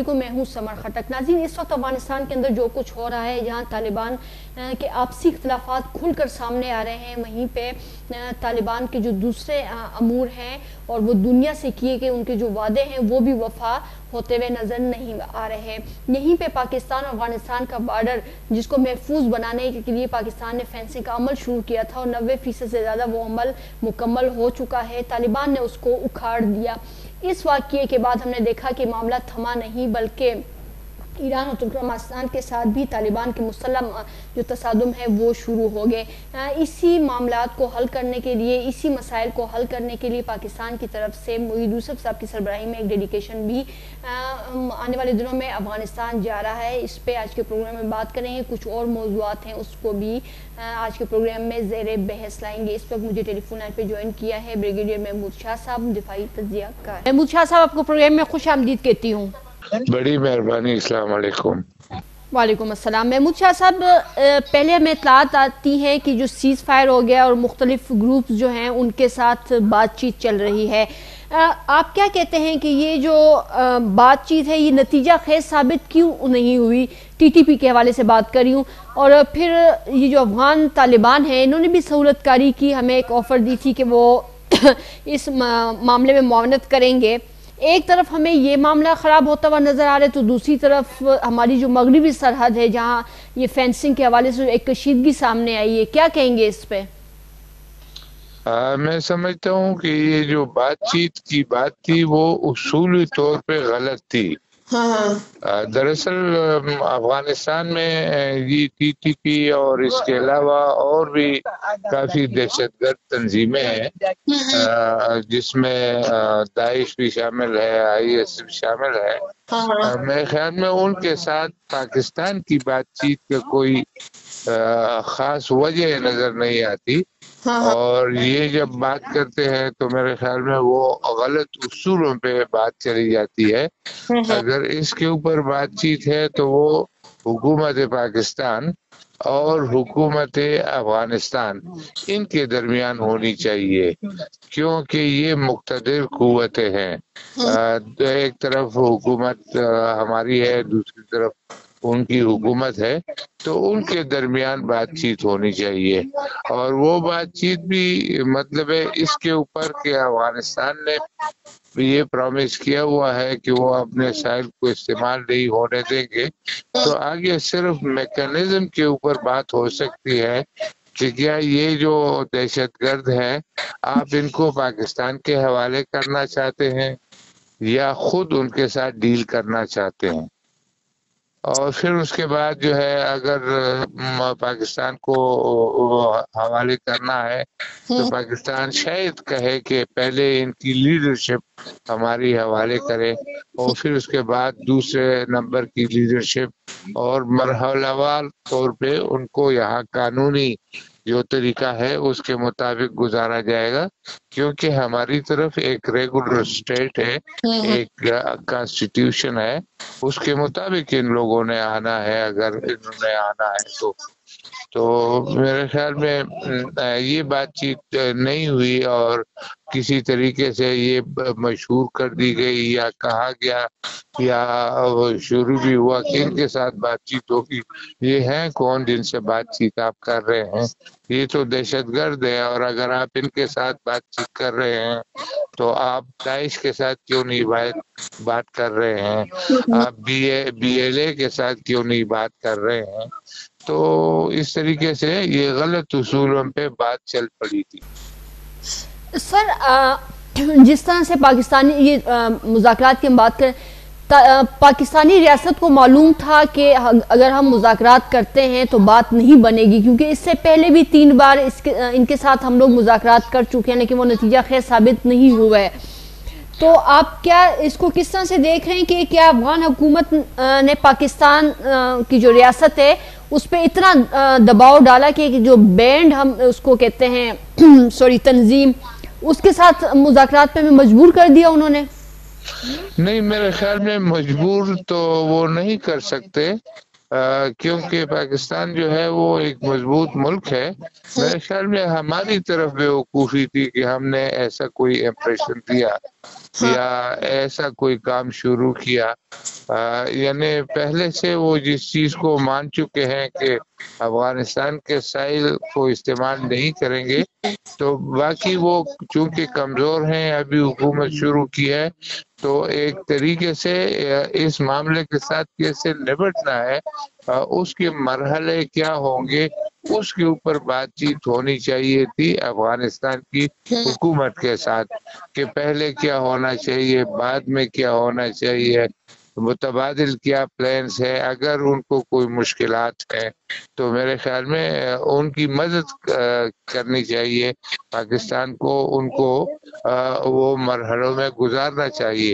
علیکم، میں ہوں سمر خٹک۔ ناظرین، اس وقت افغانستان کے اندر جو کچھ ہو رہا ہے، جہاں طالبان کے آپسی اختلافات کھل کر سامنے آ رہے ہیں، وہیں پہ طالبان کے جو دوسرے امور ہیں اور وہ دنیا سے کیے کہ ان کے جو وعدے ہیں وہ بھی وفا ہوتے ہوئے نظر نہیں آ رہے ہیں۔ یہیں پہ پاکستان اور افغانستان کا بارڈر، جس کو محفوظ بنانے کے لیے پاکستان نے فینسنگ کا عمل شروع کیا تھا اور 90% سے زیادہ وہ عمل مکمل ہو چکا ہے، طالبان نے اس کو اکھاڑ دیا۔ اس واقعے کے بعد ہم نے دیکھا کہ معاملہ تھما نہیں، بلکہ ایران اور ترکمانستان کے ساتھ بھی طالبان کے مسلح جو تصادم ہے وہ شروع ہو گئے۔ اسی معاملات کو حل کرنے کے لیے، اسی مسائل کو حل کرنے کے لیے پاکستان کی طرف سے معید یوسف صاحب کی سربراہی میں ایک ڈیلیگیشن بھی آنے والے دنوں میں افغانستان جا رہا ہے۔ اس پہ آج کے پروگرام میں بات کریں گے، کچھ اور موضوعات ہیں اس کو بھی آج کے پروگرام میں زیر بحث لائیں گے۔ اس وقت مجھے ٹیلی فون لائن پہ جوائن کیا ہے بریگیڈیئر محمود شاہ صاحب، دفاعی تجزیہ کار۔ محمود شاہ صاحب، آپ کو پروگرام میں خوش آمدید کہتی ہوں۔ بڑی مہربانی، السلام علیکم۔ وعلیکم السلام۔ محمود شاہ صاحب، پہلے ہمیں اطلاعات آتی ہیں کہ جو سیز فائر ہو گیا اور مختلف گروپس جو ہیں ان کے ساتھ بات چیت چل رہی ہے، آپ کیا کہتے ہیں کہ یہ جو بات چیت ہے یہ نتیجہ خیز ثابت کیوں نہیں ہوئی؟ ٹی ٹی پی کے حوالے سے بات کر رہی ہوں، اور پھر یہ جو افغان طالبان ہیں انہوں نے بھی سہولت کاری کی، ہمیں ایک آفر دی تھی کہ وہ اس معاملے میں معاونت کریں گے۔ ایک طرف ہمیں یہ معاملہ خراب ہوتا ہوا نظر آ رہا ہے تو دوسری طرف ہماری جو مغربی سرحد ہے جہاں یہ فینسنگ کے حوالے سے ایک کشیدگی سامنے آئی ہے، کیا کہیں گے اس پہ؟ میں سمجھتا ہوں کہ یہ جو بات چیت کی بات تھی وہ اصولی طور پہ غلط تھی۔ دراصل افغانستان میں یہ ٹی ٹی پی اور اس کے علاوہ اور بھی کافی دہشت گرد تنظیمیں ہیں، جس میں داعش بھی شامل ہے، آئی ایس بھی شامل ہے۔ میرے خیال میں ان کے ساتھ پاکستان کی بات چیت کا کوئی خاص وجہ نظر نہیں آتی، اور یہ جب بات کرتے ہیں تو میرے خیال میں وہ غلط اصولوں پہ بات چلی جاتی ہے۔ اگر اس کے اوپر بات چیت ہے تو وہ حکومت پاکستان اور حکومت افغانستان ان کے درمیان ہونی چاہیے، کیونکہ یہ مقتدر قوتیں ہیں۔ ایک طرف حکومت ہماری ہے، دوسری طرف ان کی حکومت ہے، تو ان کے درمیان بات چیت ہونی چاہیے، اور وہ بات چیت بھی مطلب ہے اس کے اوپر کہ افغانستان نے یہ پرومس کیا ہوا ہے کہ وہ اپنے ساحل کو استعمال نہیں ہونے دیں گے، تو آگے صرف میکانزم کے اوپر بات ہو سکتی ہے کہ کیا یہ جو دہشت گرد ہیں آپ ان کو پاکستان کے حوالے کرنا چاہتے ہیں یا خود ان کے ساتھ ڈیل کرنا چاہتے ہیں، اور پھر اس کے بعد جو ہے اگر پاکستان کو حوالے کرنا ہے تو پاکستان شاید کہے کہ پہلے ان کی لیڈرشپ ہماری حوالے کرے، اور پھر اس کے بعد دوسرے نمبر کی لیڈرشپ، اور مرحلہ وار طور پہ ان کو یہاں قانونی جو طریقہ ہے اس کے مطابق گزارا جائے گا، کیونکہ ہماری طرف ایک ریگولر اسٹیٹ ہے، ایک کانسٹیٹیوشن ہے، اس کے مطابق ان لوگوں نے آنا ہے۔ اگر انہوں نے آنا ہے تو میرے خیال میں یہ بات چیت نہیں ہوئی، اور کسی طریقے سے یہ مشہور کر دی گئی یا کہا گیا یا شروع بھی ہوا کہ ان کے ساتھ بات چیت ہوگی۔ یہ ہیں کون جن سے بات چیت آپ کر رہے ہیں؟ یہ تو دہشت گرد ہے، اور اگر آپ ان کے ساتھ بات چیت کر رہے ہیں تو آپ داعش کے ساتھ کیوں نہیں بات کر رہے ہیں؟ آپ بی ایل اے کے ساتھ کیوں نہیں بات کر رہے ہیں؟ تو اس طریقے سے یہ غلط اصولوں پہ بات چل پڑی تھی۔ سر، جس طرح سے پاکستانی یہ مذاکرات کی ہم بات کریں، پاکستانی ریاست کو معلوم تھا کہ اگر ہم مذاکرات کرتے ہیں تو بات نہیں بنے گی، کیونکہ اس سے پہلے بھی 3 بار ان کے ساتھ ہم لوگ مذاکرات کر چکے ہیں لیکن وہ نتیجہ خیر ثابت نہیں ہوا ہے۔ تو آپ کیا اس کو کس طرح سے دیکھ رہے ہیں کہ کیا افغان حکومت نے پاکستان کی جو ریاست ہے اس پہ اتنا دباؤ ڈالا کہ جو بینڈ ہم اس کو کہتے ہیں تنظیم، اس کے ساتھ مذاکرات پہ مجبور کر دیا انہوں نے؟ نہیں، میرے خیال میں مجبور تو وہ نہیں کر سکتے، کیونکہ پاکستان جو ہے وہ ایک مضبوط ملک ہے. میرے خیال میں ہماری طرف بیوقوفی تھی کہ ہم نے ایسا کوئی امپریشن دیا یا ایسا کوئی کام شروع کیا. یعنی پہلے سے وہ جس چیز کو مان چکے ہیں کہ افغانستان کے ساحل کو استعمال نہیں کریں گے، تو باقی وہ چونکہ کمزور ہیں، ابھی حکومت شروع کی ہے، تو ایک طریقے سے اس معاملے کے ساتھ کیسے نمٹنا ہے، اس کے مرحلے کیا ہوں گے، اس کے اوپر بات چیت ہونی چاہیے تھی افغانستان کی حکومت کے ساتھ، کہ پہلے کیا ہونا چاہیے، بعد میں کیا ہونا چاہیے، متبادل کیا پلانز ہے. اگر ان کو کوئی مشکلات ہیں تو میرے خیال میں ان کی مدد کرنی چاہیے پاکستان کو، ان کو وہ مرحلوں میں گزارنا چاہیے.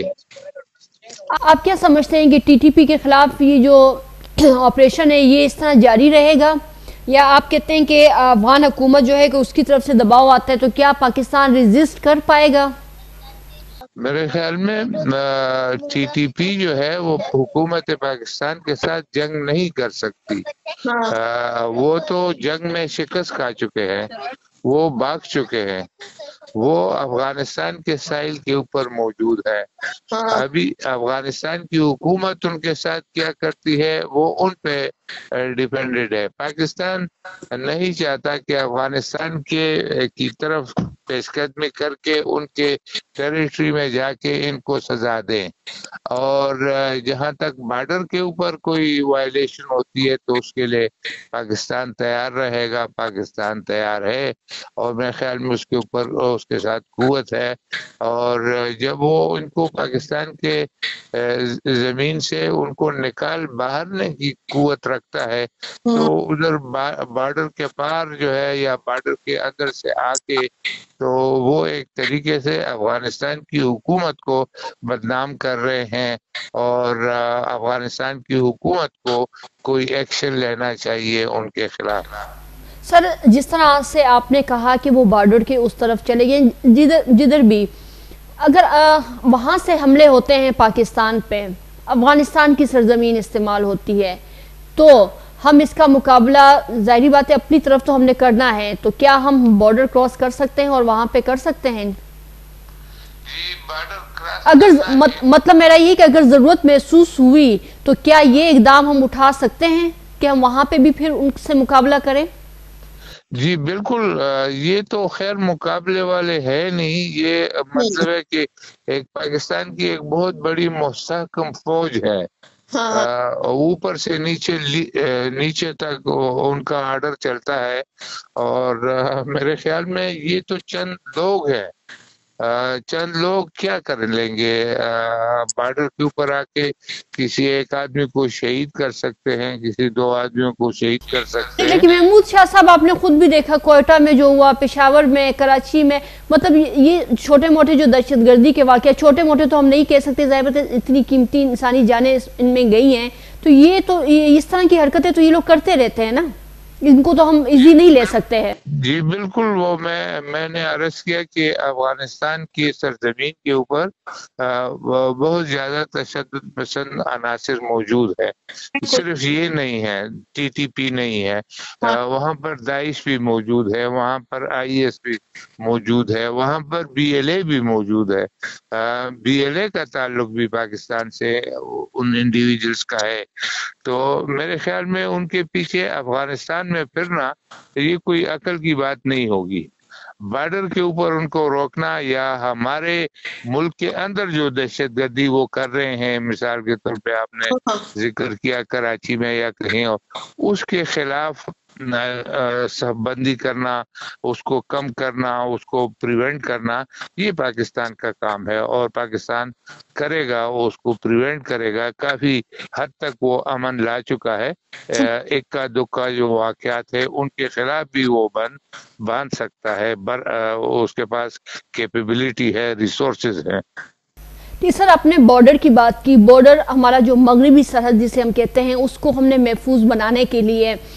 آپ کیا سمجھتے ہیں کہ ٹی ٹی پی کے خلاف یہ جو آپریشن ہے یہ اس طرح جاری رہے گا، یا آپ کہتے ہیں کہ افغان حکومت جو ہے کہ اس کی طرف سے دباؤ آتا ہے تو کیا پاکستان ریزسٹ کر پائے گا؟ میرے خیال میں ٹی ٹی پی جو ہے وہ حکومت پاکستان کے ساتھ جنگ نہیں کر سکتی. وہ تو جنگ میں شکست کھا چکے ہیں، وہ بھاگ چکے ہیں، وہ افغانستان کے ساحل کے اوپر موجود ہے. ابھی افغانستان کی حکومت ان کے ساتھ کیا کرتی ہے وہ ان پہ ڈیپینڈڈ ہے. پاکستان نہیں چاہتا کہ افغانستان کی طرف پیش قدمی کر کے ان کے ٹیریٹری میں جا کے ان کو سزا دیں، اور جہاں تک بارڈر کے اوپر کوئی وائلیشن ہوتی ہے تو اس کے لیے پاکستان تیار رہے گا. پاکستان تیار ہے، اور میرے خیال میں اس کے اوپر اس کے ساتھ قوت ہے، اور جب وہ ان کو پاکستان کے زمین سے ان کو نکال باہرنے کی قوت رکھتا ہے، تو ادھر بارڈر کے پار جو ہے یا بارڈر کے اندر سے آ کے تو وہ ایک طریقے سے افغانستان کی حکومت کو بدنام کر رہے ہیں، اور افغانستان کی حکومت کو کوئی ایکشن لینا چاہیے ان کے خلاف. سر، جس طرح سے آپ نے کہا کہ وہ بارڈر کے اس طرف چلے گئے، جدھر بھی اگر وہاں سے حملے ہوتے ہیں پاکستان پہ، افغانستان کی سرزمین استعمال ہوتی ہے، تو ہم اس کا مقابلہ ظاہری بات ہے اپنی طرف تو ہم نے کرنا ہے، تو کیا ہم بارڈر کراس کر سکتے ہیں اور وہاں پہ کر سکتے ہیں؟ اگر مطلب میرا یہ کہ اگر ضرورت محسوس ہوئی تو کیا یہ اقدام ہم اٹھا سکتے ہیں کہ ہم وہاں پہ بھی پھر ان سے مقابلہ کریں؟ جی بالکل، یہ تو خیر مقابلے والے ہے نہیں. یہ مطلب ہے کہ ایک پاکستان کی ایک بہت بڑی مستحکم فوج ہے، اوپر سے نیچے تک ان کا آرڈر چلتا ہے، اور میرے خیال میں یہ تو چند لوگ ہیں. چند لوگ کیا کر لیں گے؟ بارڈر کے اوپر آ کے کسی ایک آدمی کو شہید کر سکتے ہیں، کسی دو آدمیوں کو شہید کر سکتے ہیں. لیکن محمود شاہ صاحب، آپ نے خود بھی دیکھا کوئٹہ میں جو ہوا، پشاور میں، کراچی میں، مطلب یہ چھوٹے موٹے جو دہشت گردی کے واقعہ، چھوٹے موٹے تو ہم نہیں کہہ سکتے، ظاہر بات ہے اتنی قیمتی انسانی جانیں ان میں گئی ہیں، تو یہ تو اس طرح کی حرکتیں تو یہ لوگ کرتے رہتے ہیں نا، ان کو تو ہم ایزی نہیں لے سکتے ہیں. جی بالکل، وہ میں نے عرض کیا کہ افغانستان کی سرزمین کے اوپر بہت زیادہ تشدد پسند عناصر موجود ہے. صرف یہ نہیں ہے، ٹی ٹی پی نہیں ہے، وہاں پر داعش بھی موجود ہے، وہاں پر آئی ایس بھی موجود ہے، وہاں پر بی ایل اے بھی موجود ہے. بی ایل اے کا تعلق بھی پاکستان سے ان انڈیویجلز کا ہے. تو میرے خیال میں ان کے پیچھے افغانستان میں پھرنا یہ کوئی عقل کی بات نہیں ہوگی. بارڈر کے اوپر ان کو روکنا، یا ہمارے ملک کے اندر جو دہشت گردی وہ کر رہے ہیں، مثال کے طور پہ آپ نے ذکر کیا کراچی میں یا کہیں اور، اس کے خلاف صف بندی کرنا، اس کو کم کرنا، اس کو پریونٹ کرنا، یہ پاکستان کا کام ہے، اور پاکستان کرے گا، وہ اس کو پریونٹ کرے گا. کافی حد تک وہ امن لا چکا ہے. اکا دکا جو واقعات ہے ان کے خلاف بھی وہ باندھ سکتا ہے، اس کے پاس کیپیبلٹی ہے، ریسورسز ہیں. جی سر، آپ نے بارڈر کی بات کی. بارڈر ہمارا جو مغربی سرحد جسے ہم کہتے ہیں، اس کو ہم نے محفوظ بنانے کے لیے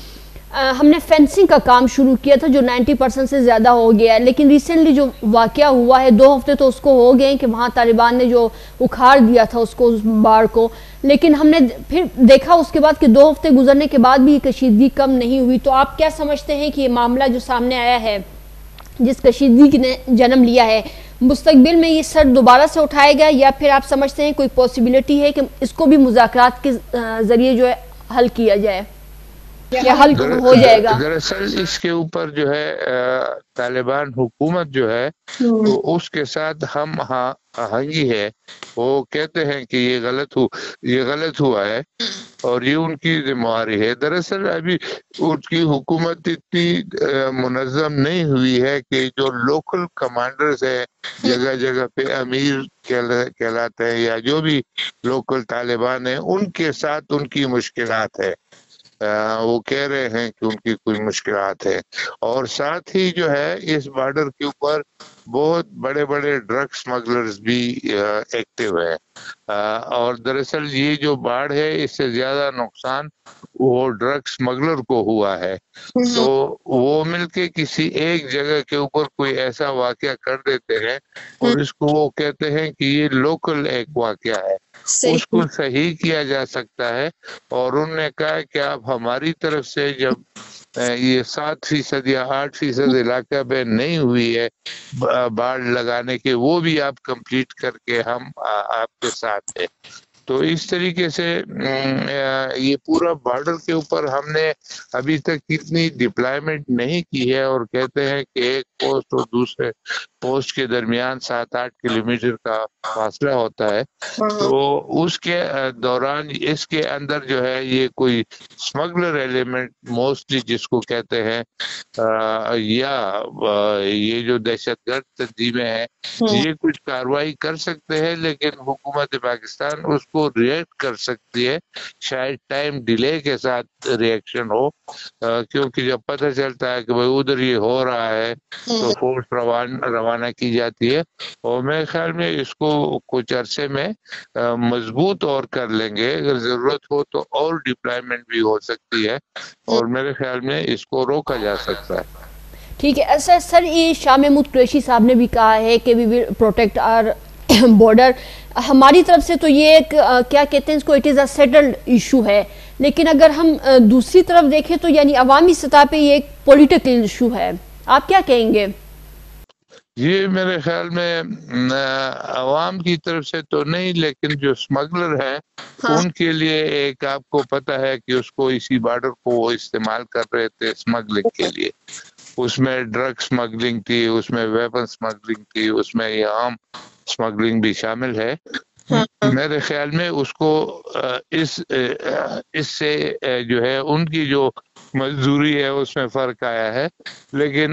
ہم نے فینسنگ کا کام شروع کیا تھا جو 90% سے زیادہ ہو گیا ہے، لیکن ریسنٹلی جو واقعہ ہوا ہے 2 ہفتے تو اس کو ہو گئے کہ وہاں طالبان نے جو اکھاڑ دیا تھا اس باڑ کو، لیکن ہم نے پھر دیکھا اس کے بعد کہ 2 ہفتے گزرنے کے بعد بھی یہ کشیدگی کم نہیں ہوئی. تو آپ کیا سمجھتے ہیں کہ یہ معاملہ جو سامنے آیا ہے جس کشیدگی نے جنم لیا ہے، مستقبل میں یہ سر دوبارہ سے اٹھائے گا، یا پھر آپ سمجھتے ہیں کوئی پاسبلٹی ہے کہ اس کو بھی مذاکرات کے ذریعے جو ہے حل کیا جائے یا حل ہو جائے گا؟ دراصل اس کے اوپر جو ہے طالبان حکومت جو ہے تو اس کے ساتھ ہم آہنگی ہے. وہ کہتے ہیں کہ یہ غلط ہوا ہے اور یہ ان کی ذمہ داری ہے. دراصل ابھی ان کی حکومت اتنی منظم نہیں ہوئی ہے کہ جو لوکل کمانڈرز ہیں جگہ جگہ پہ امیر کہلاتے ہیں یا جو بھی لوکل طالبان ہیں، ان کے ساتھ ان کی مشکلات ہے. وہ کہہ رہے ہیں کہ ان کی کوئی مشکلات ہے، اور ساتھ ہی جو ہے اس بارڈر کے اوپر بہت بڑے بڑے ڈرگ سمگلرز بھی ایکٹیو ہیں. اور دراصل یہ جو باڑھ ہے اس سے زیادہ نقصان وہ ڈرگ سمگلر کو ہوا ہے. تو وہ مل کے کسی ایک جگہ کے اوپر کوئی ایسا واقعہ کر دیتے ہیں اور اس کو وہ کہتے ہیں کہ یہ لوکل ایک واقعہ ہے، اس کو صحیح کیا جا سکتا ہے. اور انہوں نے کہا کہ آپ ہماری طرف سے جب یہ 7% یا 8% علاقہ پہ نہیں ہوئی ہے باڑ لگانے کے، وہ بھی آپ کمپلیٹ کر کے ہم آپ کے ساتھ ہیں. تو اس طریقے سے یہ پورا بارڈر کے اوپر ہم نے ابھی تک اتنی ڈپلائمنٹ نہیں کی ہے، اور کہتے ہیں کہ ایک پوسٹ اور دوسرے پوسٹ کے درمیان 7-8 کلومیٹر کا فاصلہ ہوتا ہے. تو اس کے دوران اس کے اندر جو ہے یہ کوئی اسمگلر ایلیمنٹ موسٹلی جس کو کہتے ہیں یا یہ جو دہشت گرد تنظیمیں ہیں یہ کچھ کاروائی کر سکتے ہیں، لیکن حکومت پاکستان اس کو ریئیکٹ کر سکتی ہے، شاید ٹائم ڈیلے کے ساتھ ریئیکشن ہو، کیونکہ جب پتہ چلتا ہے کہ بھئی ادھر یہ ہو رہا ہے تو فورس روانہ کی جاتی ہے. اور میرے خیال میں اس کو کچھ عرصے میں مضبوط اور کر لیں گے. اگر ضرورت ہو تو اور ڈپلائمنٹ بھی ہو سکتی ہے، اور میرے خیال میں اس کو روکا جا سکتا ہے. ٹھیک ہے سر، یہ شاہ محمود قریشی صاحب نے بھی کہا ہے کہ we will protect our border. ہماری طرف سے تو یہ ایک کیا کہتے ہیں اس کو، it is a settled issue ہے، لیکن اگر ہم دوسری طرف دیکھیں تو یعنی عوامی سطح پہ یہ ایک پولیٹیکل ایشو ہے. آپ کیا کہیں گے؟ یہ میرے خیال میں عوام کی طرف سے تو نہیں، لیکن جو اسمگلر ہیں ان کے لیے ایک آپ کو پتہ ہے کہ اس کو اسی بارڈر کو وہ استعمال کر رہے تھے اسمگلنگ کے لیے. اس میں ڈرگ سمگلنگ تھی، اس میں ویپن سمگلنگ تھی، اس میں یہ عام سمگلنگ بھی شامل ہے. میرے خیال میں اس کو اس سے جو ہے ان کی جو مزدوری ہے اس میں فرق آیا ہے. لیکن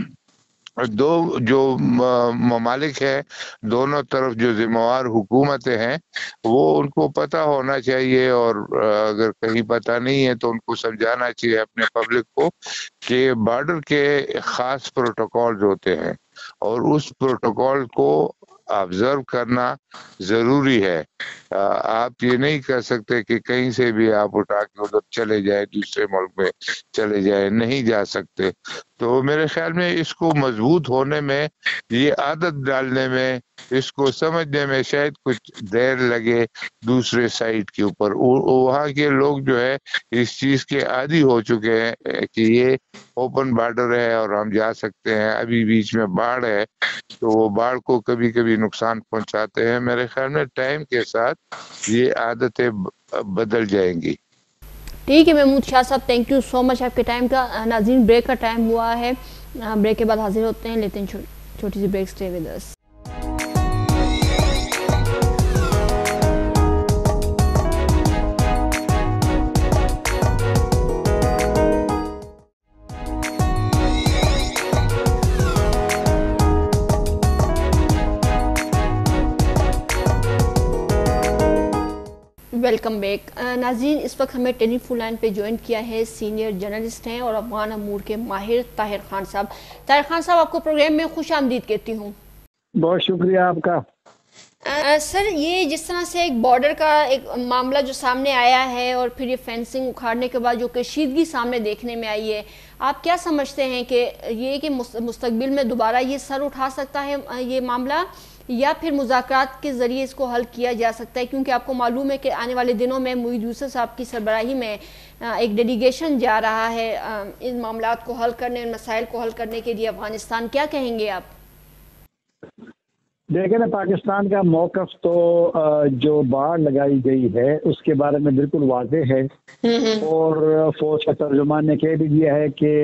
جو ممالک ہیں دونوں طرف جو ذمہ وار حکومتیں ہیں وہ ان کو پتہ ہونا چاہیے، اور اگر کہیں پتہ نہیں ہے تو ان کو سمجھانا چاہیے اپنے پبلک کو کہ بارڈر کے خاص پروٹوکولز ہوتے ہیں اور اس پروٹوکول کو آبزرو کرنا ضروری ہے. آپ یہ نہیں کر سکتے کہ کہیں سے بھی آپ اٹھا کے ادھر چلے جائیں، دوسرے ملک میں چلے جائیں، نہیں جا سکتے. تو میرے خیال میں اس کو مضبوط ہونے میں، یہ عادت ڈالنے میں، اس کو سمجھنے میں شاید کچھ دیر لگے دوسرے سائٹ کے اوپر. وہاں کے لوگ جو ہے اس چیز کے عادی ہو چکے ہیں کہ یہ اوپن بارڈر ہے اور ہم جا سکتے ہیں. ابھی بیچ میں باڑھ ہے تو وہ باڑھ کو کبھی کبھی نقصان پہنچاتے ہیں. میرے خیال میں ٹائم کے ساتھ یہ عادتیں بدل جائیں گی. ٹھیک ہے محمود شاہ صاحب، تھینک یو سو مچ آپ کے ٹائم کا. ناظرین بریک کا ٹائم ہوا ہے، بریک کے بعد حاضر ہوتے ہیں، لیتے ہیں چھوٹی سی break. Stay with us. Welcome back. ناظرین اس وقت ہمیں ٹیلی فون لائن پہ جوائن کیا ہے سینئر جرنلسٹ ہیں اور افغان امور کے ماہر طاہر خان صاحب. طاہر خان صاحب، آپ کو پروگرام میں خوش آمدید کہتی ہوں. بہت شکریہ آپ کا. سر یہ جس طرح سے ایک بارڈر کا ایک معاملہ جو سامنے آیا ہے اور پھر یہ فینسنگ اکھاڑنے کے بعد جو کشیدگی سامنے دیکھنے میں آئی ہے، آپ کیا سمجھتے ہیں کہ یہ کہ مستقبل میں دوبارہ یہ سر اٹھا سکتا ہے یہ معاملہ، یا پھر مذاکرات کے ذریعے اس کو حل کیا جا سکتا ہے؟ کیونکہ آپ کو معلوم ہے کہ آنے والے دنوں میں محمود یوسف صاحب کی سربراہی میں ایک ڈیلیگیشن جا رہا ہے ان معاملات کو حل کرنے، ان مسائل کو حل کرنے کے لیے افغانستان. کیا کہیں گے آپ؟ دیکھیں نا، پاکستان کا موقف تو جو باڑ لگائی گئی ہے اس کے بارے میں بالکل واضح ہے، اور فوج کا ترجمان نے کہہ بھی دیا ہے کہ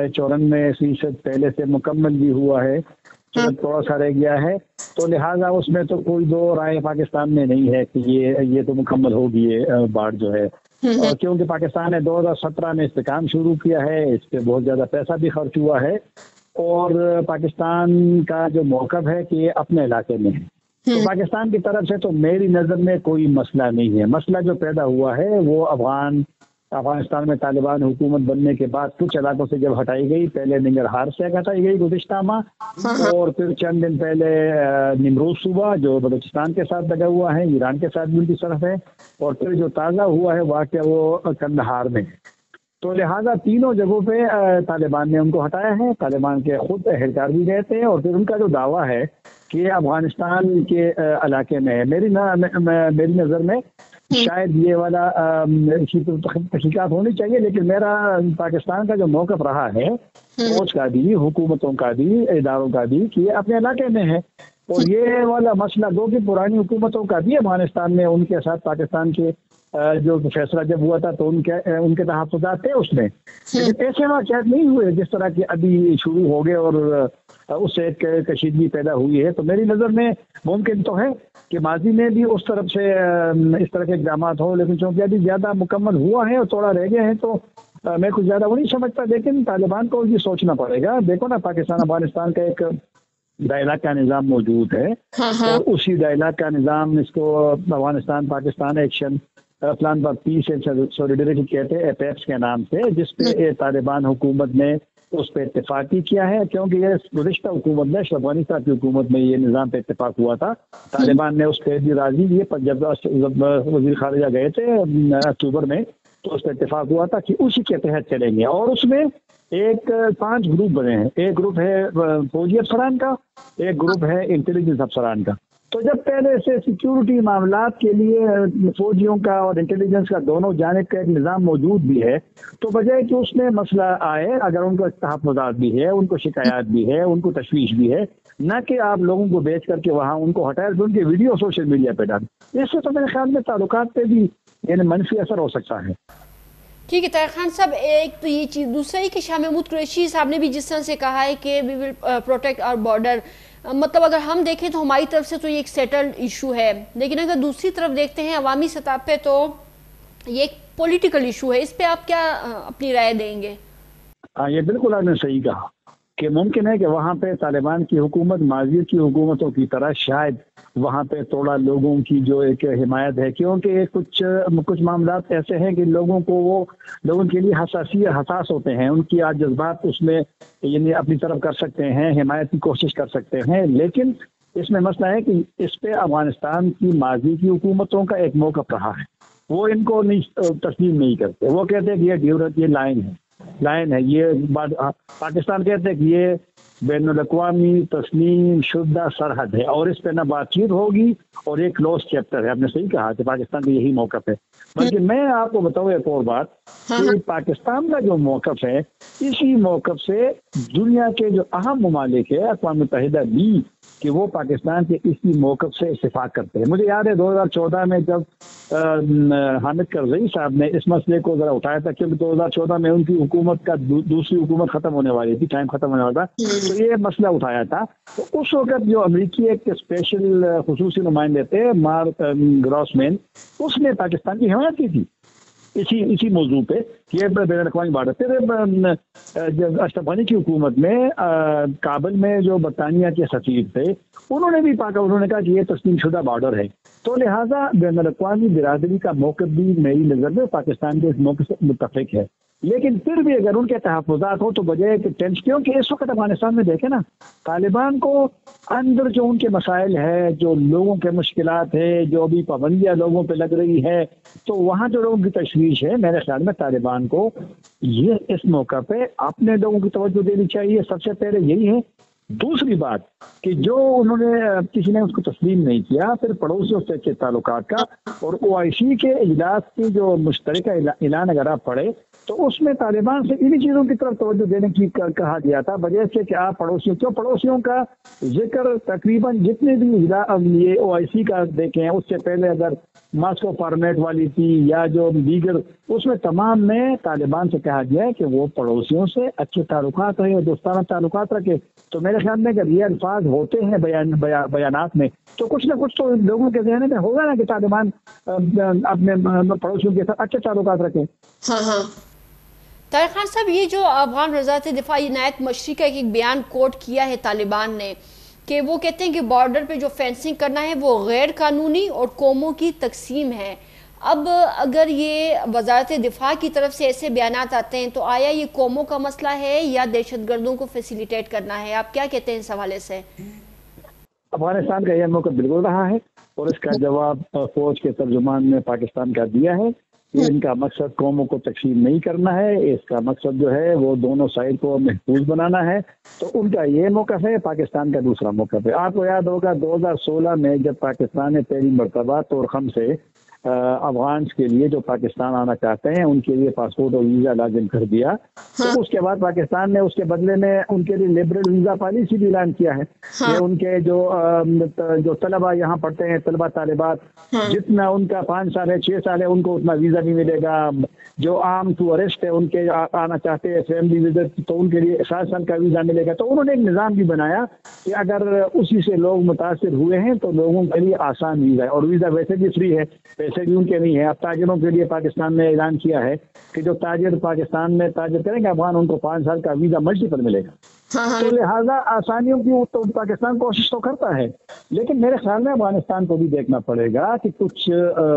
94% پہلے سے مکمل بھی ہوا ہے، تھوڑا سا رہ گیا ہے، تو لہٰذا اس میں تو کوئی دو رائے پاکستان میں نہیں ہے کہ یہ تو مکمل ہوگی یہ باڑ جو ہے. اور کیونکہ پاکستان نے 2017 میں اس پہ کام شروع کیا ہے، اس پہ بہت زیادہ پیسہ بھی خرچ ہوا ہے، اور پاکستان کا جو موقف ہے کہ یہ اپنے علاقے میں ہے، تو پاکستان کی طرف سے تو میری نظر میں کوئی مسئلہ نہیں ہے. مسئلہ جو پیدا ہوا ہے وہ افغانستان میں طالبان حکومت بننے کے بعد کچھ علاقوں سے جب ہٹائی گئی، پہلے ننگرہار سے ہٹائی گئی گزشتہ ماہ، اور پھر چند دن پہلے نیمروز صوبہ جو بلوچستان کے ساتھ لگا ہوا ہے، ایران کے ساتھ بھی ان کی طرف ہے، اور پھر جو تازہ ہوا ہے واقعہ وہ قندھار میں ہے. تو لہٰذا تینوں جگہوں پہ طالبان نے ان کو ہٹایا ہے. طالبان کے خود اہلکار بھی گئے تھے، اور پھر ان کا جو دعویٰ ہے کہ افغانستان کے علاقے میں ہے، میری نظر میں شاید یہ والا تحقیقات ہونی چاہیے، لیکن میرا پاکستان کا جو موقف رہا ہے فوج کا بھی، حکومتوں کا بھی، اداروں کا بھی، کہ یہ اپنے علاقے میں ہے. اور یہ والا مسئلہ دو کہ پرانی حکومتوں کا بھی افغانستان میں ان کے ساتھ پاکستان کے جو فیصلہ جب ہوا تھا تو ان کے تحفظات تھے اس میں، لیکن ایسے واقعات نہیں ہوئے جس طرح کے ابھی شروع ہو گئے اور اس سے ایک کشیدگی پیدا ہوئی ہے. تو میری نظر میں ممکن تو ہے کہ ماضی میں بھی اس طرف سے اس طرح کے اقدامات ہوں، لیکن چونکہ ابھی زیادہ مکمل ہوا ہے اور تھوڑا رہ گئے ہیں تو میں کچھ زیادہ وہ نہیں سمجھتا. لیکن طالبان کو یہ سوچنا پڑے گا. دیکھو نا، پاکستان افغانستان کا ایک ڈائلاگ کا نظام موجود ہے، اور اسی ڈائلاگ کا نظام اس کو Afghanistan Pakistan action plan for peace and solidarity کہتے ہیں، ایپیپس کے نام سے، جس پہ طالبان حکومت نے اس پہ اتفاق کیا ہے. کیونکہ یہ گزشتہ حکومت میں، اشرف غنی صاحب کی حکومت میں یہ نظام پہ اتفاق ہوا تھا. طالبان نے اس پہ بھی راضی ہوئے، جب وزیر خارجہ گئے تھے اکتوبر میں تو اس پہ اتفاق ہوا تھا کہ اسی کے تحت چلیں گے. اور اس میں 5 گروپ بنے ہیں. ایک گروپ ہے فوجی افسران کا، ایک گروپ ہے انٹیلیجنس افسران کا. تو جب پہلے سے سیکیورٹی معاملات کے لیے فوجیوں کا اور انٹیلیجنس کا دونوں جانب کا ایک نظام موجود بھی ہے، تو بجائے کہ اس میں مسئلہ آئے، اگر ان کو تحفظات بھی ہے، ان کو شکایات بھی ہے، ان کو تشویش بھی ہے، نہ کہ آپ لوگوں کو بیچ کر کے وہاں ان کو ہٹائے ان کے ویڈیو سوشل میڈیا پہ ڈالیں، اس سے تو میرے خیال میں تعلقات پہ بھی یعنی منفی اثر ہو سکتا ہے. ٹھیک ہے طاہر خان صاحب، ایک تو یہ چیز، دوسرا ہی کہ شاہ محمود قریشی صاحب نے بھی جس طرح سے کہا ہے کہ we will protect our border, مطلب اگر ہم دیکھیں تو ہماری طرف سے تو یہ ایک سیٹلڈ ایشو ہے، لیکن اگر دوسری طرف دیکھتے ہیں عوامی سطح پہ تو یہ ایک پولیٹیکل ایشو ہے. اس پہ آپ کیا اپنی رائے دیں گے؟ یہ بالکل آپ نے صحیح کہا کہ ممکن ہے کہ وہاں پہ طالبان کی حکومت ماضی کی حکومتوں کی طرح شاید وہاں پہ تھوڑا لوگوں کی جو ایک حمایت ہے، کیونکہ کچھ معاملات ایسے ہیں کہ لوگوں کے لیے حساس ہوتے ہیں، ان کی جذبات اس میں یعنی اپنی طرف کر سکتے ہیں، حمایت کی کوشش کر سکتے ہیں. لیکن اس میں مسئلہ ہے کہ اس پہ افغانستان کی ماضی کی حکومتوں کا ایک موقف رہا ہے، وہ ان کو تسلیم نہیں کرتے. وہ کہتے ہیں کہ یہ ڈیورت، یہ لائن ہے، یہ پاکستان کہتے ہیں کہ یہ بین الاقوامی تسلیم شدہ سرحد ہے اور اس پہ نہ بات چیت ہوگی اور ایک کلوز چیپٹر ہے. آپ نے صحیح کہا کہ پاکستان کا یہی موقف ہے. بلکہ میں آپ کو بتاؤں ایک اور بات کہ پاکستان کا جو موقف ہے، اسی موقف سے دنیا کے جو اہم ممالک ہے، اقوام متحدہ بھی، کہ وہ پاکستان کے اسی موقف سے اتفاق کرتے ہیں. مجھے یاد ہے 2014 میں جب حامد کرزئی صاحب نے اس مسئلے کو ذرا اٹھایا تھا، کیونکہ 2014 میں ان کی حکومت کا دوسری حکومت ختم ہونے والی تھی، ٹائم ختم ہونے والا تھا، تو یہ مسئلہ اٹھایا تھا. تو اس وقت جو امریکی ایک اسپیشل خصوصی نمائندے تھے مارک گراسمین، اس نے پاکستان کی حمایت کی تھی اسی موضوع پہ کہ یہ بین الاقوامی بارڈر. پھر اشرف غنی کی حکومت میں کابل میں جو برطانیہ کے سفیر تھے، انہوں نے بھی انہوں نے کہا کہ یہ تسلیم شدہ بارڈر ہے. تو لہٰذا بین الاقوامی برادری کا موقف بھی میری نظر میں پاکستان کے اس موقف سے متفق ہے. لیکن پھر بھی اگر ان کے تحفظات ہوں تو بجائے کہ ٹینس، کیونکہ اس وقت افغانستان میں دیکھیں نا، طالبان کو اندر جو ان کے مسائل ہے، جو لوگوں کے مشکلات ہے، جو بھی پابندیاں لوگوں پہ لگ رہی ہے، تو وہاں جو لوگوں کی تشویش ہے، میرے خیال میں طالبان کو یہ اس موقع پہ اپنے لوگوں کی توجہ دینی چاہیے، سب سے پہلے یہی ہے۔ دوسری بات کہ جو انہوں نے کسی نے اس کو تسلیم نہیں کیا، پھر پڑوسیوں سے کے تعلقات کا اور OIC کے اجلاس کی جو مشترکہ اعلان اگر آپ پڑھے تو اس میں طالبان سے انہی چیزوں کی طرف توجہ دینے کی کہا گیا تھا، بجائے سے کہ آپ پڑوسیوں کا ذکر تقریباً جتنے بھی یہ OIC کا دیکھیں، اس سے پہلے اگر ماسکو فارمیٹ والی تھی یا جو دیگر، اس میں تمام میں طالبان سے کہا گیا ہے کہ وہ پڑوسیوں سے اچھے تعلقات رہے اور دوستانہ تعلقات رکھے۔ تو میرے خیال میں اگر یہ الفاظ ہوتے ہیں بیانات میں تو کچھ نہ کچھ تو لوگوں کے ذہن میں ہوگا نا کہ طالبان اپنے پڑوسیوں کے ساتھ اچھے تعلقات رکھیں۔ طارق خان صاحب، یہ جو افغان وزارت دفاع عنایت مشری کا ایک بیان کوٹ کیا ہے طالبان نے کہ وہ کہتے ہیں کہ بارڈر پہ جو فینسنگ کرنا ہے وہ غیر قانونی اور قوموں کی تقسیم ہے۔ اب اگر یہ وزارت دفاع کی طرف سے ایسے بیانات آتے ہیں تو آیا یہ قوموں کا مسئلہ ہے یا دہشت گردوں کو فیسیلیٹیٹ کرنا ہے؟ آپ کیا کہتے ہیں اس حوالے سے؟ افغانستان کا یہ موقع بالکل رہا ہے اور اس کا جواب فوج کے ترجمان نے پاکستان کا دیا ہے۔ ان کا مقصد قوموں کو تقسیم نہیں کرنا ہے، اس کا مقصد جو ہے وہ دونوں سائڈ کو محفوظ بنانا ہے۔ تو ان کا یہ موقف ہے، پاکستان کا دوسرا موقف ہے۔ آپ کو یاد ہوگا 2016 میں جب پاکستان نے پہلی مرتبہ طورخم سے افغانس کے لیے جو پاکستان آنا چاہتے ہیں ان کے لیے پاسپورٹ اور ویزا لازم کر دیا، تو اس کے بعد پاکستان نے اس کے بدلے میں ان کے لیے لبرل ویزا پالیسی بھی اعلان کیا ہے کہ ان کے جو طلبہ یہاں پڑھتے ہیں، طلبہ طالبات، جتنا ان کا 5 سال ہے 6 سال ہے ان کو اتنا ویزا نہیں ملے گا۔ جو عام ٹورسٹ ہے ان کے آنا چاہتے ہیں فیملی وزٹ تو ان کے لیے 7 سال کا ویزا ملے گا۔ تو انہوں نے ایک نظام بھی بنایا کہ اگر اسی سے لوگ متاثر ہوئے ہیں تو لوگوں کے لیے آسان ویزا ہے، اور ویزا ویسے بھی فری ہے، پیسے بھی ان کے نہیں ہے۔ اب تاجروں کے لیے پاکستان نے اعلان کیا ہے کہ جو تاجر پاکستان میں تاجر کریں گے افغان، ان کو 5 سال کا ویزا مرضی پر ملے گا۔ تو لہٰذا آسانیوں کی تو پاکستان کوشش تو کرتا ہے، لیکن میرے خیال میں افغانستان کو بھی دیکھنا پڑے گا کہ کچھ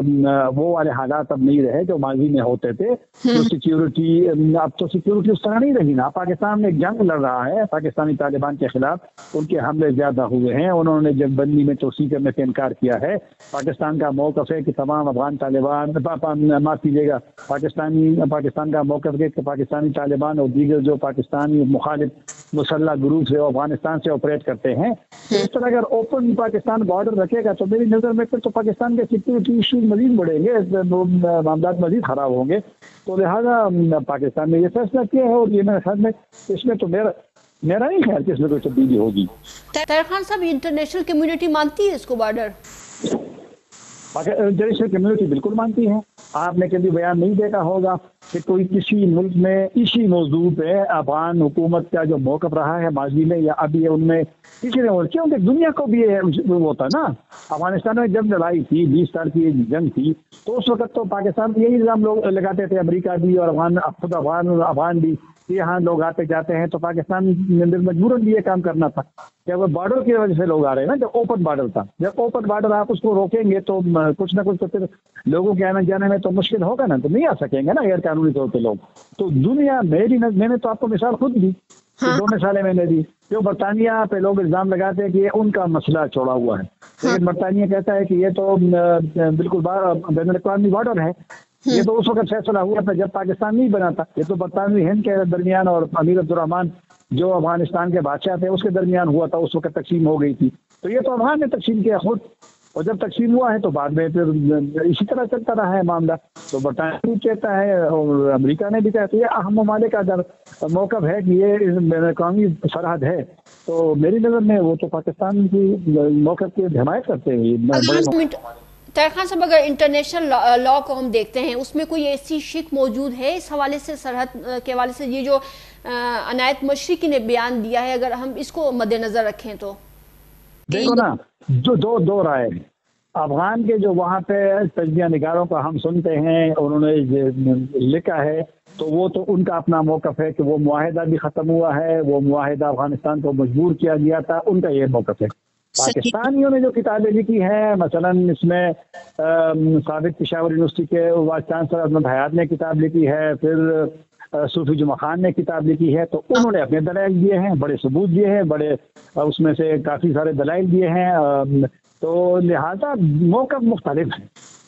وہ والے حالات اب نہیں رہے جو ماضی میں ہوتے تھے۔ جو سیکیورٹی، اب تو سیکیورٹی اس طرح نہیں رہی نا۔ پاکستان میں جنگ لڑ رہا ہے پاکستانی طالبان کے خلاف، ان کے حملے زیادہ ہوئے ہیں، انہوں نے جنگ بندی میں توسیع کرنے سے انکار کیا ہے۔ پاکستان کا موقف ہے کہ تمام افغان طالبان، معاف کیجیے گا، پاکستان کا موقف ہے کہ پاکستانی طالبان اور دیگر جو پاکستانی مخالف مسلح گروپ سے افغانستان سے آپریٹ کرتے ہیں، اس طرح اگر اوپن پاکستان بارڈر رکھے گا تو میری نظر میں پھر تو پاکستان کے سیکورٹی ایشوز مزید بڑھیں گے، معاملات مزید خراب ہوں گے۔ تو لہٰذا پاکستان نے یہ فیصلہ کیا ہے، اور یہ میرے خیال میں اس میں تو میرا نہیں خیال کہ اس میں کوئی تبدیلی ہوگی۔ طارق خان صاحب، انٹرنیشنل کمیونٹی مانتی ہے اس کو بارڈر؟ انٹرنیشنل کمیونٹی بالکل مانتی ہے۔ آپ نے کبھی بیان نہیں دیکھا ہوگا کہ کوئی کسی ملک میں اسی موضوع پہ افغان حکومت کا جو موقف رہا ہے ماضی میں یا ابھی ہے ان میں کسی نے، کیونکہ دنیا کو بھی ہوتا نا۔ افغانستان میں جب لڑائی تھی 20 سال کی جنگ تھی تو اس وقت تو پاکستان میں یہی نظام لوگ لگاتے تھے، امریکہ بھی اور خود افغان بھی، یہاں لوگ آتے جاتے ہیں، تو پاکستان مجبوراً بھی یہ کام کرنا تھا کہ وہ بارڈر کی وجہ سے لوگ آ رہے ہیں نا۔ جب اوپن بارڈر تھا، جب اوپن بارڈر آپ اس کو روکیں گے تو کچھ نہ کچھ تو پھر لوگوں کے آنے جانے میں تو مشکل ہوگا نا، تو نہیں آ سکیں گے نا غیر قانونی طور پہ لوگ۔ تو دنیا میں نے تو آپ کو مثال خود دی، 2 مثالیں میں نے دی۔ جو برطانیہ پہ لوگ الزام لگاتے ہیں کہ ان کا مسئلہ چھوڑا ہوا ہے، لیکن برطانیہ کہتا ہے کہ یہ تو بالکل بین الاقوامی بارڈر ہے۔ یہ تو اس وقت فیصلہ ہوا تھا جب پاکستان نہیں بنا تھا، یہ تو برطانوی ہند کے درمیان اور امیر عبدالرحمان جو افغانستان کے بادشاہ تھے اس کے درمیان ہوا تھا، اس وقت تقسیم ہو گئی تھی۔ تو یہ تو افغان نے تقسیم کیا خود، اور جب تقسیم ہوا ہے تو بعد میں پھر اسی طرح چلتا رہا ہے معاملہ۔ تو برطانیہ بھی کہتا ہے اور امریکہ نے بھی کہا ہے، یہ اہم ممالک کا موقف ہے کہ یہ بین الاقوامی سرحد ہے، تو میری نظر میں وہ تو پاکستان کی موقف کی حمایت کرتے ہیں۔ طارق خان صاحب، اگر انٹرنیشنل لا کو ہم دیکھتے ہیں اس میں کوئی ایسی شک موجود ہے اس حوالے سے، سرحد کے حوالے سے، یہ جو عنایت مشری نے بیان دیا ہے، اگر ہم اس کو مد نظر رکھیں تو؟ دیکھو نا، جو دو رائے ہیں افغان کے، جو وہاں پہ تجزیہ نگاروں کا ہم سنتے ہیں، انہوں نے لکھا ہے، تو وہ تو ان کا اپنا موقف ہے کہ وہ معاہدہ بھی ختم ہوا ہے، وہ معاہدہ افغانستان کو مجبور کیا گیا تھا، ان کا یہ موقف ہے۔ پاکستانیوں نے جو کتابیں لکھی ہیں، مثلا اس میں سابق پشاور یونیورسٹی کے وائس چانسلر احمد حیات نے کتاب لکھی ہے، پھر صوفی جمعہ خان نے کتاب لکھی ہے تو انہوں نے اپنے دلائل دیے ہیں, بڑے ثبوت دیے ہیں, بڑے اس میں سے کافی سارے دلائل دیے ہیں. تو لہذا موقف مختلف ہے,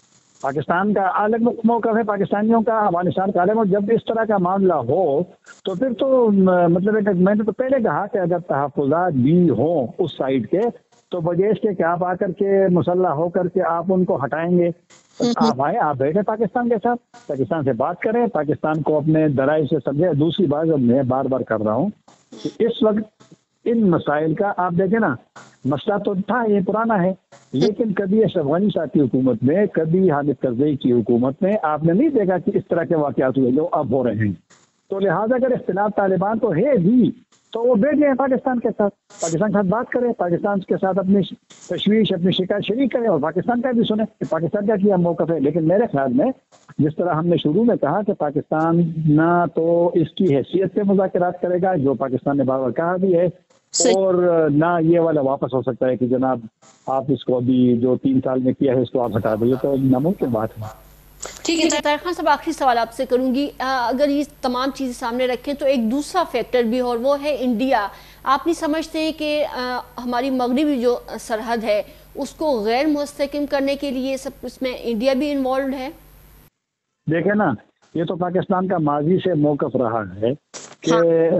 پاکستان کا الگ موقف ہے پاکستانیوں کا, افغانستان کا الگ. اور جب اس طرح کا معاملہ ہو تو پھر تو مطلب میں نے تو پہلے کہا کہ اگر تحفظات بھی ہوں اس سائڈ کے تو بجائے اس کے کہ آپ آ کر کے مسلح ہو کر کے آپ ان کو ہٹائیں گے, آپ آئیں, آپ بیٹھیں پاکستان کے ساتھ, پاکستان سے بات کریں, پاکستان کو اپنے دلائل سے سمجھیں. دوسری بات جو میں بار بار کر رہا ہوں کہ اس وقت ان مسائل کا آپ دیکھیں نا, مسئلہ تو تھا, یہ پرانا ہے, لیکن کبھی اشرف غنی صاحب کی حکومت میں, کبھی حامد کرزئی کی حکومت میں آپ نے نہیں دیکھا کہ اس طرح کے واقعات ہوئے جو اب ہو رہے ہیں. تو لہٰذا اگر اختلاف طالبان تو ہے بھی تو وہ بیٹھ جائیں پاکستان کے ساتھ, پاکستان کے ساتھ بات کریں, پاکستان کے ساتھ اپنی تشویش, اپنی شکایت شریک کریں, اور پاکستان کا بھی سنیں کہ پاکستان کا کیا موقف ہے. لیکن میرے خیال میں جس طرح ہم نے شروع میں کہا کہ پاکستان نہ تو اس کی حیثیت سے مذاکرات کرے گا, جو پاکستان نے بار بار کہا بھی ہے, اور نہ یہ والا واپس ہو سکتا ہے کہ جناب آپ اس کو ابھی جو 3 سال میں کیا ہے اس کو آپ ہٹا دیں, تو ناممکن بات ہے. ٹھیک ہے طاہر خان صاحب, آخری سوال آپ سے کروں گی. اگر یہ تمام چیزیں سامنے رکھیں تو ایک دوسرا فیکٹر بھی, اور وہ ہے انڈیا. آپ نہیں سمجھتے ہیں کہ ہماری مغربی جو سرحد ہے اس کو غیر مستحکم کرنے کے لیے سب اس میں انڈیا بھی انوالوڈ ہے؟ دیکھیں نا, یہ تو پاکستان کا ماضی سے موقف رہا ہے کہ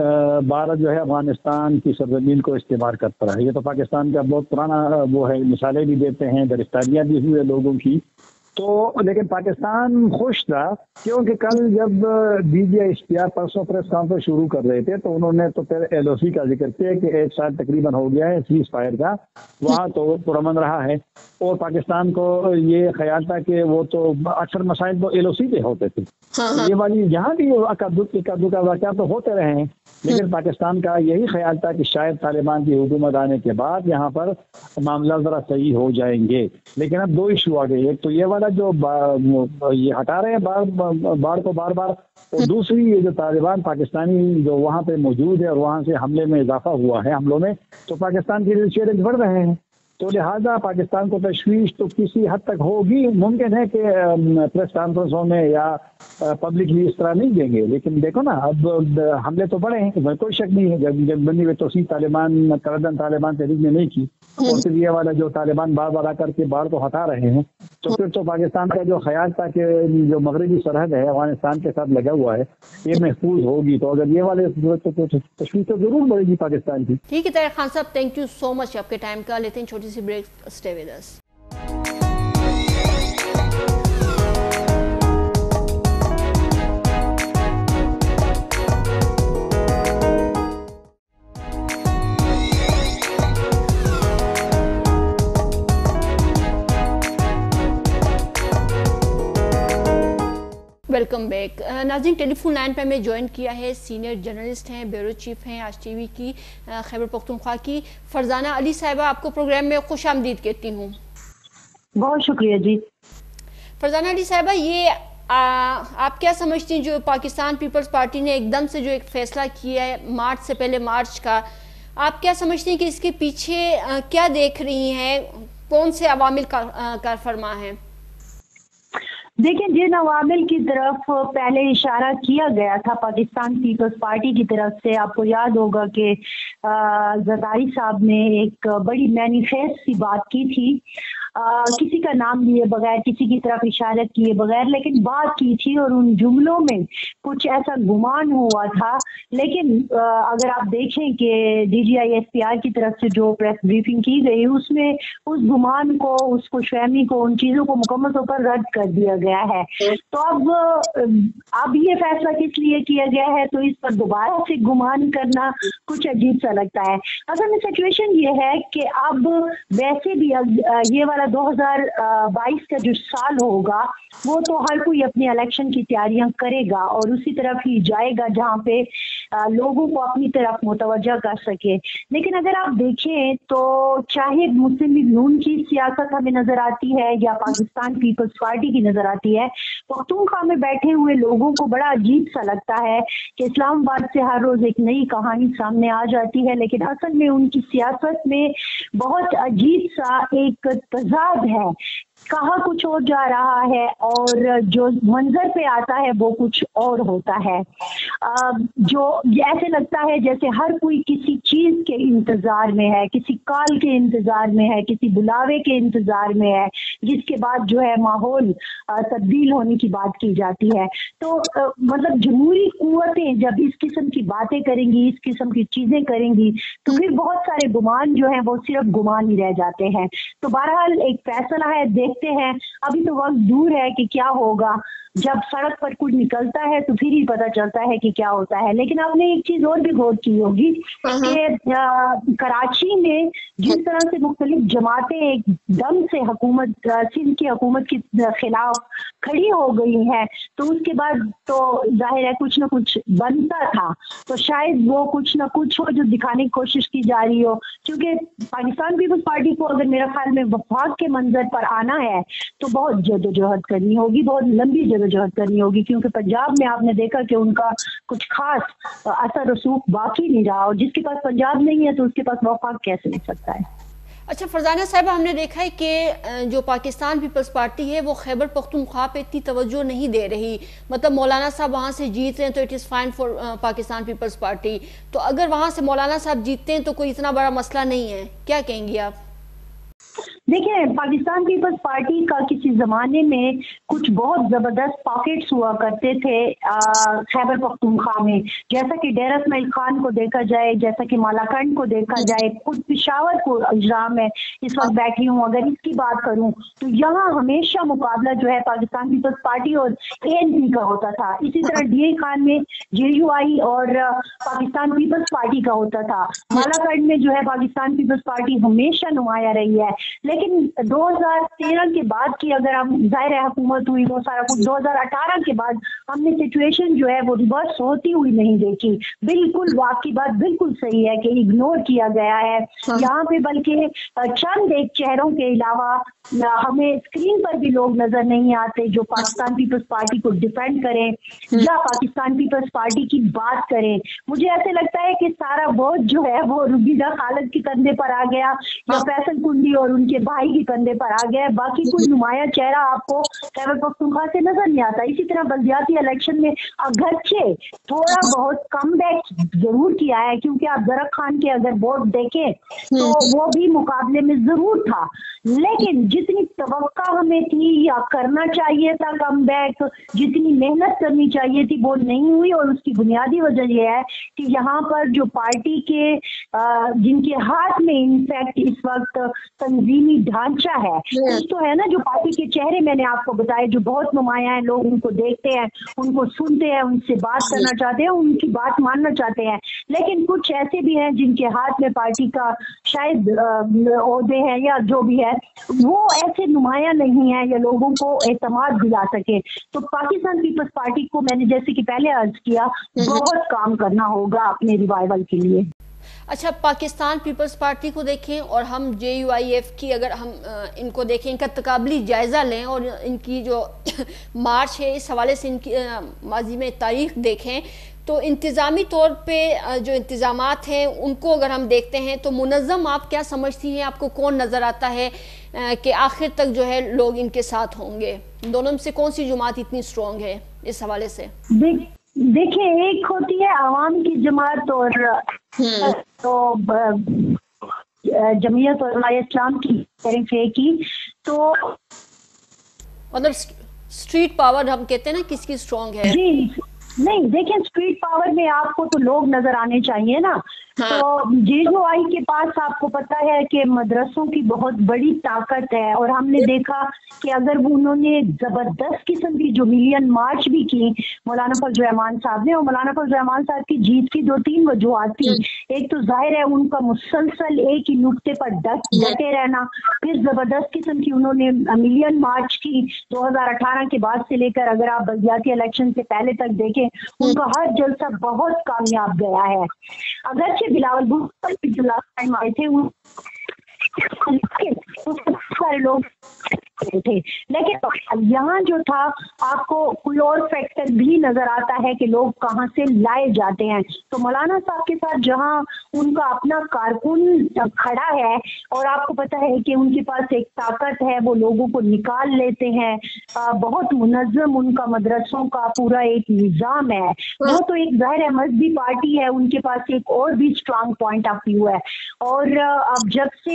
بھارت جو ہے افغانستان کی سرزمین کو استعمال کرتا رہا ہے. یہ تو پاکستان کا بہت پرانا وہ ہے, مثالیں بھی دیتے ہیں, گرفتاریاں بھی ہوئے لوگوں کی. تو لیکن پاکستان خوش تھا کیونکہ کل جب بی جے اشتیاق پرسوں پریس کانفرنس شروع کر رہے تھے تو انہوں نے تو پھر ایل او سی کا ذکر کیا کہ 1 سال تقریباً ہو گیا ہے سیز فائر کا, وہاں تو پرامن رہا ہے. اور پاکستان کو یہ خیال تھا کہ وہ تو اکثر مسائل تو ایل او سی پہ ہوتے تھے, یہ والی یہاں بھی اکدو کا واقعہ تو ہوتے رہے ہیں. لیکن پاکستان کا یہی خیال تھا کہ شاید طالبان کی حکومت آنے کے بعد یہااں پر معاملہ ذرا صحیح ہو جائیں گے. لیکن اب 2 ایشو آ گئے, ایک تو یہ والا جو یہ ہٹا رہے ہیں باڑ کو بار بار, اور دوسری یہ جو طالبان پاکستانی جو وہاں پہ موجود ہے اور وہاں سے حملے میں اضافہ ہوا ہے, حملوں میں, تو پاکستان کے چیلنج بڑھ رہے ہیں. تو لہٰذا پاکستان کو تشویش تو کسی حد تک ہوگی. ممکن ہے کہ پریس کانفرنسوں میں یا پبلکلی اس طرح نہیں دیں گے, لیکن دیکھو نا اب حملے تو بڑے ہیں, کوئی شک نہیں ہے. جب بنی ہوئی توسیع طالبان کردن طالبان تحریک نے نہیں کی, اور پھر یہ والا جو طالبان بار بار آ کر کے باڑ کو ہٹا رہے ہیں, تو پھر تو پاکستان کا جو خیال تھا کہ جو مغربی سرحد ہے افغانستان کے ساتھ لگا ہوا ہے یہ محفوظ ہوگی, تو اگر یہ والے تشویش تو ضرور بڑھے گی پاکستان کی. ٹھیک ہے طاہر خان صاحب, تھینک یو سو مچ آپ کے ٹائم کا. لیتے ہیں چھوٹی سی break, stay with us. Welcome back. ناظرین, ٹیلی فون لائن پہ ہمیں جوائن کیا ہے سینئر جرنلسٹ ہیں, بیورو چیف ہیں آج ٹی وی کی خیبر پختونخوا کی, فرزانہ علی صاحبہ. آپ کو پروگرام میں خوش آمدید کہتی ہوں. بہت شکریہ جی. فرزانہ علی صاحبہ, یہ آپ کیا سمجھتی ہیں جو پاکستان پیپلز پارٹی نے ایک دم سے جو ایک فیصلہ کیا ہے مارچ سے پہلے مارچ کا, آپ کیا سمجھتی ہیں کہ اس کے پیچھے کیا دیکھ رہی ہیں, کون سے عوامل کار فرما ہیں؟ دیکھیں, جن عوامل کی طرف پہلے اشارہ کیا گیا تھا پاکستان پیپلز پارٹی کی طرف سے, آپ کو یاد ہوگا کہ زرداری صاحب نے ایک بڑی مینیفیسٹ سی بات کی تھی, کسی کا نام لیے بغیر, کسی کی طرف اشارت کیے بغیر, لیکن بات کی تھی اور ان جملوں میں کچھ ایسا گمان ہوا تھا. لیکن اگر آپ دیکھیں کہ D G I S P R کی طرف سے جو پریس بریفنگ کی گئی اس میں اس گمان کو, اس خوش فہمی کو, ان چیزوں کو مکمل طور پر رد کر دیا گیا ہے. تو اب یہ فیصلہ کس لیے کیا گیا ہے, تو اس پر دوبارہ سے گمان کرنا کچھ عجیب سا لگتا ہے. اصل میں سچویشن یہ ہے کہ اب ویسے بھی یہ والا 2022 کا جو سال ہوگا وہ تو ہر کوئی اپنی الیکشن کی تیاریاں کرے گا اور اسی طرف ہی جائے گا جہاں پہ لوگوں کو اپنی طرف متوجہ کر سکے. لیکن اگر آپ دیکھیں تو چاہے مسلم لیگ نون کی سیاست ہمیں نظر آتی ہے یا پاکستان پیپلز پارٹی کی نظر آتی ہے, پختونخوا میں بیٹھے ہوئے لوگوں کو بڑا عجیب سا لگتا ہے کہ اسلام آباد سے ہر روز ایک نئی کہانی سامنے آ جاتی ہے, لیکن اصل میں ان کی سیاست میں بہت عجیب سا ایک تضاد ہے. कहा कुछ और जा रहा है और जो मंजर पे आता है वो कुछ और होता है। जो ऐसे लगता है जैसे हर कोई किसी चीज के इंतजार में है, किसी कॉल के इंतजार में है, किसी बुलावे के इंतजार में है, जिसके बाद जो है माहौल तब्दील होने की बात की जाती है। तो मतलब जमहूरी कुव्वतें जब इस किस्म की बातें करेंगी, इस किस्म की चीजें करेंगी, तो फिर बहुत सारे गुमान जो है वो सिर्फ गुमान ही रह जाते हैं। तो बहरहाल एक फैसला है, देखते हैं, अभी तो वक्त दूर है कि क्या होगा। जब सड़क पर कुछ निकलता है तो फिर ही पता चलता है कि क्या होता है। लेकिन आपने एक चीज और भी गौर की होगी कि कराची में जिस तरह से मुख्तलिफ जमातें एकदम से हुकूमत, सिंध की हुकूमत के खिलाफ खड़ी हो गई हैं, तो उसके बाद तो जाहिर है कुछ ना कुछ बनता था। तो शायद वो कुछ ना कुछ हो जो दिखाने की कोशिश की जा रही हो, क्योंकि पाकिस्तान पीपल्स पार्टी को अगर मेरा ख्याल में वफाक के मंजर पर आना है तो बहुत जदोजहद करनी होगी, बहुत लंबी जदोजहद करनी होगी, क्योंकि पंजाब में आपने देखा कि उनका कुछ खास असर रसूख बाकी नहीं रहा, और जिसके पास पंजाब नहीं है तो उसके पास वफाक कैसे मिल सकता है। अच्छा फरजाना साहिबा, हमने देखा है कि जो पाकिस्तान पीपल्स पार्टी है वो खैबर पख्तूनख्वा पे इतनी तवज्जो नहीं दे रही। मतलब मौलाना साहब वहाँ से जीत रहे हैं तो it is fine for Pakistan Peoples Party, तो अगर वहाँ से मौलाना साहब जीतते हैं तो कोई इतना बड़ा मसला नहीं है, क्या कहेंगी आप? देखिए, पाकिस्तान पीपल्स पार्टी का किसी जमाने में कुछ बहुत जबरदस्त पॉकेट्स हुआ करते थे खैबर पख्तूनख्वा में, जैसा कि डेरा इस्माइल खान को देखा जाए, जैसा कि मालाकंड को देखा जाए, खुद पिशावर को अजरा में इस वक्त बैठी हूँ, अगर इसकी बात करूँ तो यहाँ हमेशा मुकाबला जो है पाकिस्तान पीपल्स पार्टी और ANP का होता था। इसी तरह DI खान में JUI और पाकिस्तान पीपल्स पार्टी का होता था। मालाकंड में जो है पाकिस्तान पीपल्स पार्टी हमेशा नुमाया रही है। लेकिन 2013 के बाद की अगर हम, जाहिर है हुकूमत हुई वो सारा कुछ, 2018 के बाद हमने सिचुएशन जो है वो रिवर्स होती हुई नहीं देखी। बिल्कुल वाकई बात बिल्कुल सही है कि इग्नोर किया गया है यहाँ पे, बल्कि चंद एक चेहरों के अलावा हमें स्क्रीन पर भी लोग नजर नहीं आते जो पाकिस्तान पीपल्स पार्टी को डिफेंड करें या पाकिस्तान पीपल्स पार्टी की बात करें। मुझे ऐसे लगता है कि सारा बोझ जो है वो रुबीदा खालिद के कंधे पर आ गया या फैसल कुंडी और उनके भाई के कंधे पर आ गया। बाकी कोई नुमाया चेहरा आपको खैबर पख्तूनख्वा से नजर नहीं आता। इसी तरह बल्दियाती इलेक्शन में अगरचे थोड़ा बहुत कम बैक जरूर किया है, क्योंकि आप जरक खान के अगर वोट देखें तो वो भी मुकाबले में जरूर था, लेकिन जितनी तवक्का हमें थी या करना चाहिए था कम बैक, जितनी मेहनत करनी चाहिए थी वो नहीं हुई। और उसकी बुनियादी वजह यह है कि यहाँ पर जो पार्टी के जिनके हाथ में इनफैक्ट इस वक्त तंजीमी ढांचा है, कुछ तो है ना, जो पार्टी के चेहरे मैंने आपको बताए जो बहुत नुमाया है, लोग उनको देखते हैं, उनको सुनते हैं, उनसे बात करना चाहते हैं, उनकी बात मानना चाहते हैं। लेकिन कुछ ऐसे भी हैं जिनके हाथ में पार्टी का शायद ओहदे हैं या जो भी है, वो ऐसे नुमाया नहीं है या लोगों को एतमाद दिला सके। तो पाकिस्तान पीपल्स पार्टी को मैंने जैसे कि पहले अर्ज किया, बहुत काम करना होगा अपने रिवाइवल के लिए। अच्छा, पाकिस्तान पीपल्स पार्टी को देखें और हम JUIF की अगर हम इनको देखें, इनका तकाबली जायज़ा लें और इनकी जो मार्च है इस हवाले से इनकी माजी में तारीख देखें, तो इंतज़ामी तौर पे जो इंतज़ामात हैं उनको अगर हम देखते हैं तो मुनज़्ज़म आप क्या समझती हैं, आपको कौन नज़र आता है कि आखिर तक जो है लोग इनके साथ होंगे? दोनों में से कौन सी जमात इतनी स्ट्रॉन्ग है इस हवाले से? देखिए, एक होती है आवाम की जमात और तो जमीयत और इस्लाम की, तो मतलब स्ट्रीट पावर हम कहते हैं ना किसकी स्ट्रॉन्ग है? जी नहीं, देखिए स्ट्रीट पावर में आपको तो लोग नजर आने चाहिए ना। तो JUI के पास आपको पता है कि मदरसों की बहुत बड़ी ताकत है, और हमने देखा कि अगर वो उन्होंने जबरदस्त किस्म की जो मिलियन मार्च भी की मौलाना फजल रहमान साहब ने, और मौलाना फजल रहमान साहब की जीत की 2-3 वजूहत थी। एक तो जाहिर है उनका मुसलसल एक ही नुक्ते पर डटे रहना, फिर जबरदस्त किस्म की उन्होंने मिलियन मार्च की 2018 के बाद से लेकर, अगर आप बल्दियाती इलेक्शन से पहले तक देखें उनका हर जलसा बहुत कामयाब गया है। अगरचे बिलावल भुट्टो जो लास्ट टाइम आए थे सारे लोग थे, लेकिन यहाँ जो था आपको कोई और फैक्टर भी नजर आता है कि लोग कहाँ से लाए जाते हैं। तो मौलाना साहब के साथ जहाँ ان کا اپنا کارکن کھڑا ہے اور آپ کو پتا ہے کہ ان کے پاس ایک طاقت ہے, وہ لوگوں کو نکال لیتے ہیں, بہت منظم ان کا مدرسوں کا پورا ایک نظام ہے. وہ تو ایک ظاہر ہے مذہبی پارٹی ہے, ان کے پاس ایک اور بھی اسٹرانگ پوائنٹ آف ویو ہے. اور اب جب سے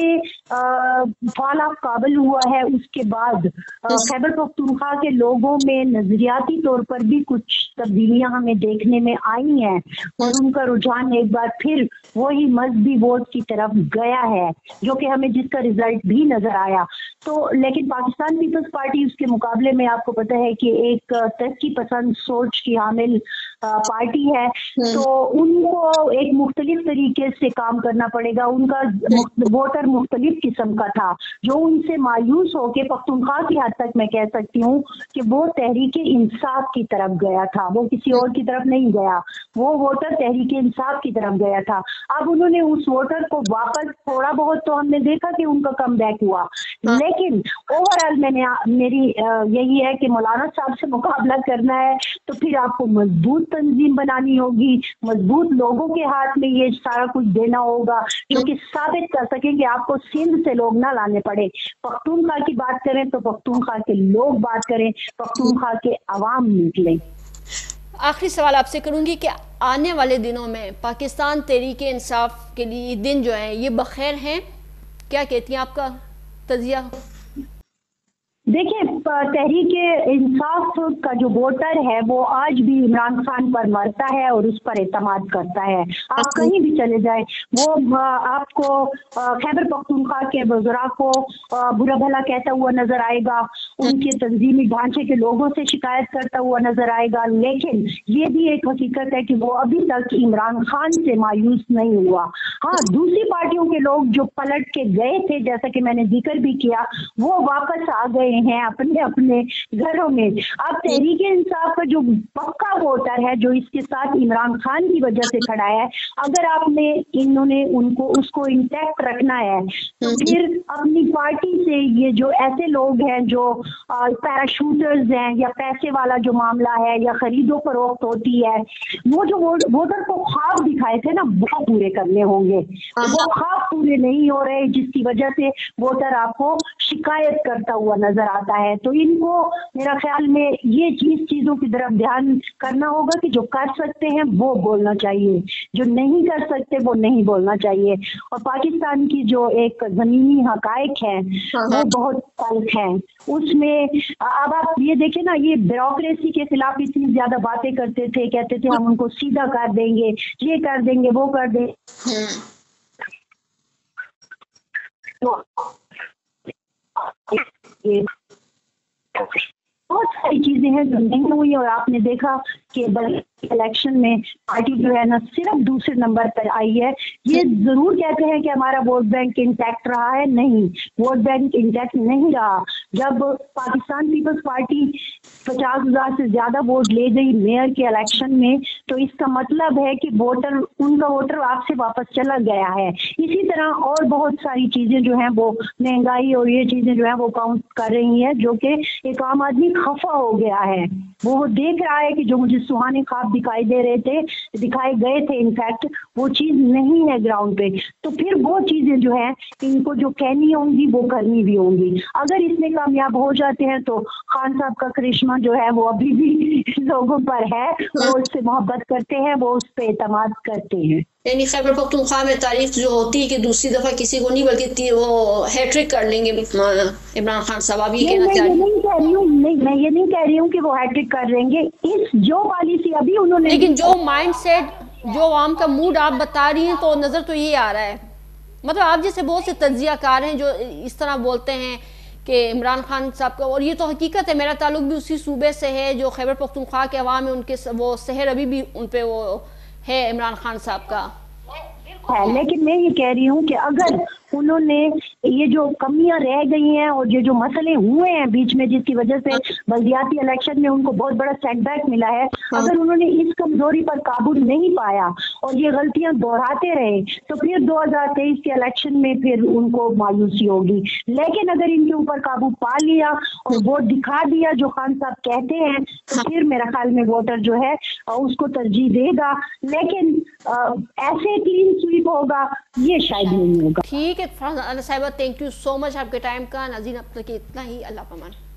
فال آف کابل ہوا ہے اس کے بعد خیبر پختونخوا کے لوگوں میں نظریاتی طور پر بھی کچھ تبدیلیاں ہمیں دیکھنے میں آئی ہیں, اور ان کا رجحان ایک بار پھر وہی مذہبی ووٹ کی طرف گیا ہے, جو کہ ہمیں جس کا ریزلٹ بھی نظر آیا. تو لیکن پاکستان پیپلز پارٹی اس کے مقابلے میں آپ کو پتہ ہے کہ ایک ترقی پسند سوچ کی حامل پارٹی ہے, تو ان کو ایک مختلف طریقے سے کام کرنا پڑے گا. ان کا ووٹر مختلف قسم کا تھا, جو ان سے مایوس ہو کے پختونخوا کی حد تک میں کہہ سکتی ہوں کہ وہ تحریک انصاف کی طرف گیا تھا, وہ کسی اور کی طرف نہیں گیا, وہ ووٹر تحریک انصاف کی طرف گیا تھا. اب انہوں نے اس ووٹر کو واپس تھوڑا بہت تو ہم نے دیکھا کہ ان کا کم بیک ہوا, لیکن اوور آل میری یہی ہے کہ مولانا صاحب سے مقابلہ کرنا ہے تو پھر آپ کو مضبوط تنظیم بنانی ہوگی, مضبوط لوگوں کے ہاتھ میں یہ سارا کچھ دینا ہوگا جو کہ ثابت کر سکیں کہ آپ کو سندھ سے لوگ نہ لانے پڑے. پختونخوا کی بات کریں تو پختونخوا کے لوگ بات کریں, پختونخوا کے عوام نکلیں. آخری سوال آپ سے کروں گی کہ آنے والے دنوں میں پاکستان تحریک انصاف کے لیے دن جو ہیں یہ بخیر ہیں, کیا کہتی ہیں آپ کا تجزیہ؟ دیکھیں, تحریک انصاف کا جو ووٹر ہے وہ آج بھی عمران خان پر مرتا ہے اور اس پر اعتماد کرتا ہے. آپ کہیں بھی چلے جائیں, وہ آپ کو خیبر پختونخوا کے وزراء کو برا بھلا کہتا ہوا نظر آئے گا, ان کے تنظیمی ڈھانچے کے لوگوں سے شکایت کرتا ہوا نظر آئے گا, لیکن یہ بھی ایک حقیقت ہے کہ وہ ابھی تک عمران خان سے مایوس نہیں ہوا. ہاں, دوسری پارٹیوں کے لوگ جو پلٹ کے گئے تھے, جیسا کہ میں نے ذکر بھی کیا, وہ واپس آ گئے ہیں اپنے اپنے گھروں میں. اب تحریک انصاف کا جو پکا ووٹر ہے جو اس کے ساتھ عمران خان کی وجہ سے کھڑا ہے, اگر آپ نے انہوں نے اس کو انٹیکٹ رکھنا ہے تو پھر اپنی پارٹی سے یہ جو ایسے لوگ ہیں جو پیراشوٹرز ہیں یا پیسے والا جو معاملہ ہے یا خرید و فروخت ہوتی ہے, وہ جو ووٹر کو خواب دکھائے تھے نا وہ پورے کرنے ہوں گے. وہ خواب پورے نہیں ہو رہے جس کی وجہ سے ووٹر آپ کو شکایت کرتا ہوا نظر آتا ہے. تو ان کو میرا خیال میں یہ چیزوں کی طرف دھیان کرنا ہوگا کہ جو کر سکتے ہیں وہ بولنا چاہیے, جو نہیں کر سکتے وہ نہیں بولنا چاہیے. اور پاکستان کی جو ایک زمینی حقائق ہیں وہ بہت تلخ ہیں. اس میں اب آپ یہ دیکھیں نا, یہ بیوروکریسی کے خلاف اتنی زیادہ باتیں کرتے تھے, کہتے تھے ہم ان کو سیدھا کر دیں گے, یہ کر دیں گے, وہ کر دیں گے. بہت ساری چیزیں ہیں جو نہیں ہوئی, اور آپ نے دیکھا کہ الیکشن میں پارٹی جو ہے نا صرف دوسرے نمبر پر آئی ہے. یہ ضرور کہتے ہیں کہ ہمارا ووٹ بینک انٹیکٹ رہا ہے, نہیں, ووٹ بینک انٹیکٹ نہیں رہا. جب پاکستان پیپلز پارٹی 50,000 سے زیادہ ووٹ لے گئی میئر کے الیکشن میں, تو اس کا مطلب ہے کہ ان کا ووٹر آپ سے واپس چلا گیا ہے. اسی طرح اور بہت ساری چیزیں جو ہیں وہ مہنگائی اور یہ چیزیں جو ہیں وہ کاؤنٹ کر رہی ہیں, جو کہ ایک عام آدمی خفا ہو گیا ہے. وہ دیکھ رہا ہے کہ جو مجھے سہانے خواب دکھائی دکھائے گئے تھے انفیکٹ وہ چیز نہیں ہے گراؤنڈ پہ. تو پھر وہ چیزیں جو ہیں ان کو جو کہنی ہوں گی وہ کرنی بھی ہوں گی. اگر اس میں کامیاب ہو جاتے ہیں تو خان صاحب کا کرشمہ جو ہے وہ ابھی بھی لوگوں پر ہے, وہ اس سے محبت کرتے ہیں, وہ اس پہ اعتماد کرتے ہیں. یعنی خیبر پختونخوا میں تاریخ جو ہوتی ہے کہ دوسری دفعہ کسی کو نہیں بلکہ وہ ہیٹرک کر لیں گے عمران خان صاحب. اب یہ کہنا چاہ رہی ہوں میں یہ نہیں کہہ رہی ہوں کہ وہ ہیٹرک کر لیں گے. اس جو پالیسی ابھی انہوں نے, لیکن جو مائنڈ سیٹ, جو عوام کا موڈ آپ بتا رہی ہیں تو نظر تو یہ آ رہا ہے, مطلب آپ جیسے بہت سے تجزیہ کار ہیں جو اس طرح بولتے ہیں کہ عمران خان صاحب کا, اور یہ تو حقیقت ہے, میرا تعلق بھی اسی صوبے سے ہے جو خیبر پختونخوا کے عوام ہیں, ان کے وہ سحر ابھی بھی ان پہ وہ ہے عمران خان صاحب کا ہے. لیکن میں یہ کہہ رہی ہوں کہ اگر انہوں نے یہ جو کمیاں رہ گئی ہیں اور یہ جو مسئلے ہوئے ہیں بیچ میں جس کی وجہ سے بلدیاتی الیکشن میں ان کو بہت بڑا سیٹ بیک ملا ہے, اگر انہوں نے اس کمزوری پر قابو نہیں پایا اور یہ غلطیاں دہراتے رہے تو پھر 2023 کے الیکشن میں پھر ان کو مایوسی ہوگی. لیکن اگر ان کے اوپر قابو پا لیا اور ووٹ دکھا دیا جو خان صاحب کہتے ہیں تو پھر میرا خیال میں ووٹر جو ہے اس کو ترجیح دے گا. لیکن ایسے کلین سویپ ہوگا یہ شاید نہیں ہوگا. ٹھیک ہے صاحبہ، تھینک یو سو مچ آپ کے ٹائم کا. ناظرین اب تک اتنا ہی. اللہ پامان.